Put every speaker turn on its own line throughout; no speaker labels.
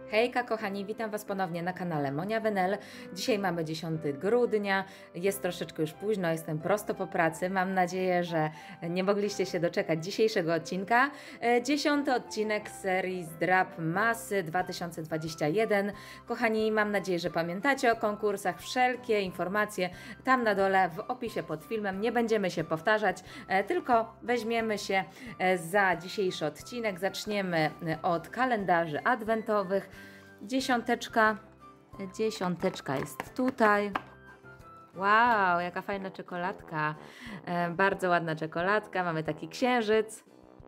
Hejka kochani, witam Was ponownie na kanale Monia Wenel. Dzisiaj mamy 10 grudnia, jest troszeczkę już późno, jestem prosto po pracy. Mam nadzieję, że nie mogliście się doczekać dzisiejszego odcinka. 10 odcinek serii Zdrab Masy 2021. Kochani, mam nadzieję, że pamiętacie o konkursach. Wszelkie informacje tam na dole w opisie pod filmem. Nie będziemy się powtarzać, tylko weźmiemy się za dzisiejszy odcinek. Zaczniemy od kalendarzy adwentowych. Dziesiąteczka jest tutaj. Wow, jaka fajna czekoladka. Bardzo ładna czekoladka. Mamy taki księżyc.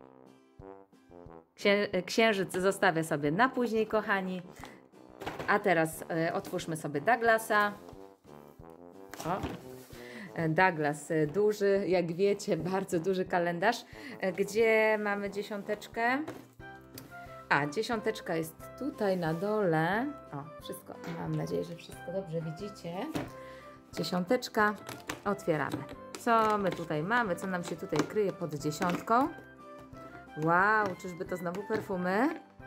Księżyc zostawię sobie na później, kochani. A teraz otwórzmy sobie Douglasa. O. Douglas duży, jak wiecie, bardzo duży kalendarz. Gdzie mamy dziesiąteczkę? A, dziesiąteczka jest tutaj na dole. O, wszystko, mam nadzieję, że wszystko dobrze widzicie. Dziesiąteczka, otwieramy. Co my tutaj mamy? Co nam się tutaj kryje pod dziesiątką? Wow, czyżby to znowu perfumy?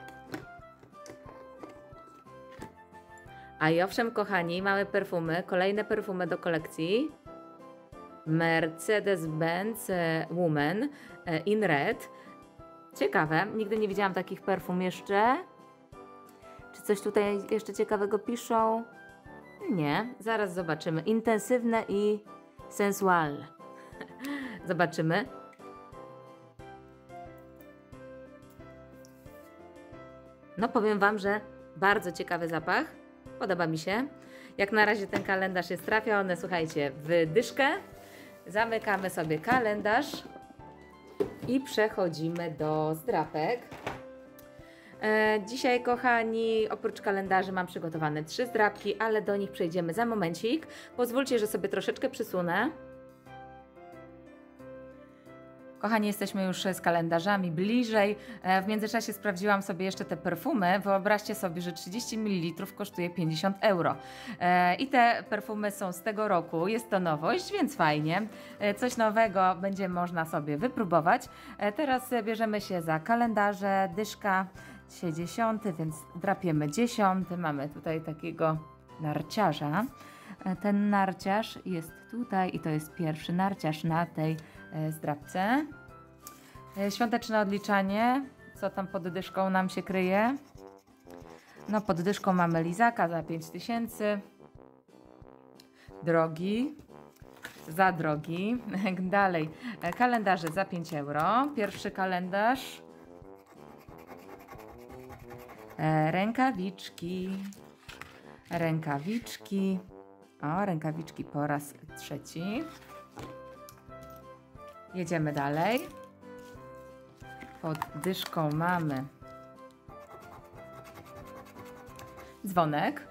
A i owszem, kochani, mamy perfumy, kolejne perfumy do kolekcji. Mercedes-Benz Woman in Red. Ciekawe, nigdy nie widziałam takich perfum jeszcze. Czy coś tutaj jeszcze ciekawego piszą? Nie, zaraz zobaczymy. Intensywne i sensualne. Zobaczymy. No powiem Wam, że bardzo ciekawy zapach. Podoba mi się. Jak na razie ten kalendarz jest trafiony, słuchajcie, w dyszkę. Zamykamy sobie kalendarz. I przechodzimy do zdrapek. Dzisiaj, kochani, oprócz kalendarzy mam przygotowane 3 zdrapki, ale do nich przejdziemy za momencik. Pozwólcie, że sobie troszeczkę przysunę. Kochani, jesteśmy już z kalendarzami bliżej. W międzyczasie sprawdziłam sobie jeszcze te perfumy. Wyobraźcie sobie, że 30 ml kosztuje 50 euro. I te perfumy są z tego roku. Jest to nowość, więc fajnie. Coś nowego będzie można sobie wypróbować. Teraz bierzemy się za kalendarze. Dyszka, dzisiaj 10, więc drapiemy 10. Mamy tutaj takiego narciarza. Ten narciarz jest tutaj i to jest pierwszy narciarz na tej zdrapce. Świąteczne odliczanie. Co tam pod dyszką nam się kryje? No pod dyszką mamy lizaka za 5000. Drogi. Za drogi. Dalej. Kalendarze za 5 euro. Pierwszy kalendarz. Rękawiczki. Rękawiczki. O, rękawiczki po raz 3. Jedziemy dalej. Pod dyszką mamy dzwonek.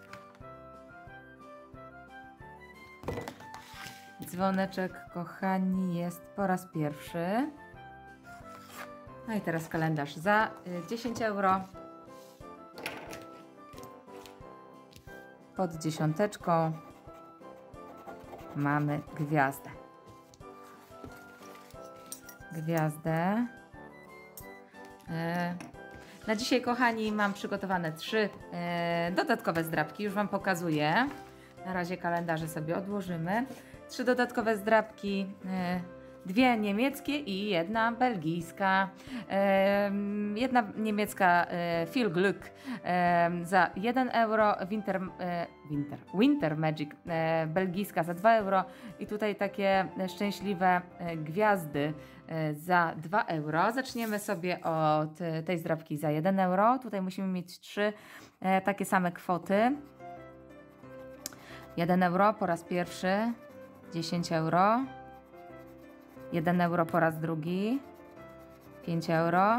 Dzwoneczek, kochani, jest po raz pierwszy. No i teraz kalendarz za 10 euro. Pod dziesiąteczką mamy gwiazdę. Gwiazdę. Na dzisiaj, kochani, mam przygotowane 3 dodatkowe zdrapki. Już Wam pokazuję. Na razie kalendarze sobie odłożymy. 3 dodatkowe zdrapki. 2 niemieckie i 1 belgijska. Jedna niemiecka Feel Glück za 1 euro, Winter Magic belgijska za 2 euro i tutaj takie szczęśliwe gwiazdy za 2 euro. Zaczniemy sobie od tej zdrapki za 1 euro. Tutaj musimy mieć 3 takie same kwoty. 1 euro po raz pierwszy, 10 euro. 1 euro po raz drugi, 5 euro,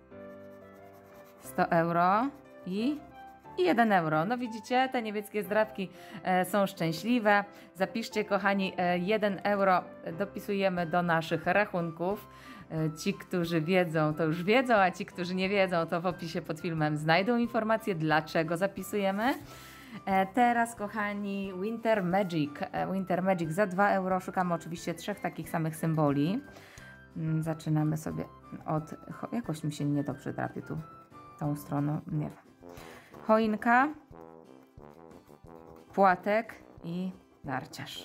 100 euro i 1 euro. No widzicie, te niemieckie zdrapki są szczęśliwe. Zapiszcie, kochani, 1 euro dopisujemy do naszych rachunków. Ci, którzy wiedzą, to już wiedzą, a ci, którzy nie wiedzą, to w opisie pod filmem znajdą informację, dlaczego zapisujemy. Teraz, kochani, Winter Magic. Winter Magic za 2 euro. Szukamy oczywiście 3 takich samych symboli. Zaczynamy sobie od... Jakoś mi się niedobrze drapie tu tą stroną, nie wiem. choinka, płatek i narciarz.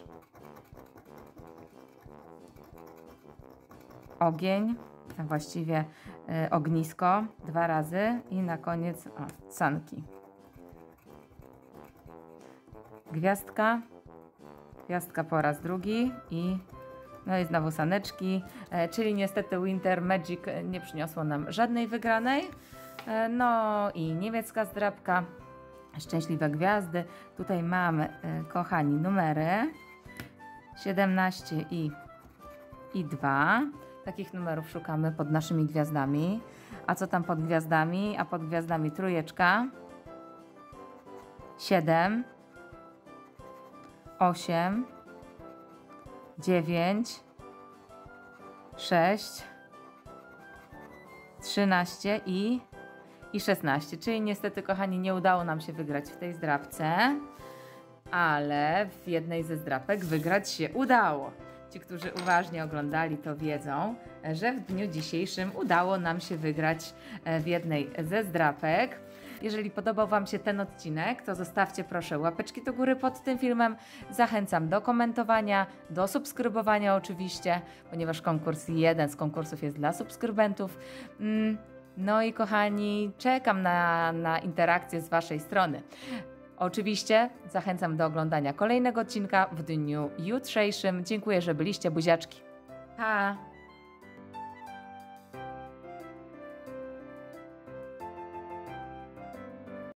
Ogień, a właściwie ognisko 2 razy i na koniec sanki. Gwiazdka, gwiazdka po raz drugi i no i znowu saneczki, czyli niestety Winter Magic nie przyniosło nam żadnej wygranej. No i niemiecka zdrabka, szczęśliwe gwiazdy. Tutaj mamy, kochani, numery 17 i 2. Takich numerów szukamy pod naszymi gwiazdami. A co tam pod gwiazdami? A pod gwiazdami trójeczka, 7, 8, 9, 6, 13 i 16. Czyli niestety, kochani, nie udało nam się wygrać w tej zdrabce, ale w jednej ze zdrapek wygrać się udało. Ci, którzy uważnie oglądali, to wiedzą, że w dniu dzisiejszym udało nam się wygrać w jednej ze zdrapek. Jeżeli podobał Wam się ten odcinek, to zostawcie proszę łapeczki do góry pod tym filmem. Zachęcam do komentowania, do subskrybowania oczywiście, ponieważ jeden z konkursów jest dla subskrybentów. No i kochani, czekam na interakcję z Waszej strony. Oczywiście zachęcam do oglądania kolejnego odcinka w dniu jutrzejszym. Dziękuję, że byliście, buziaczki. Pa!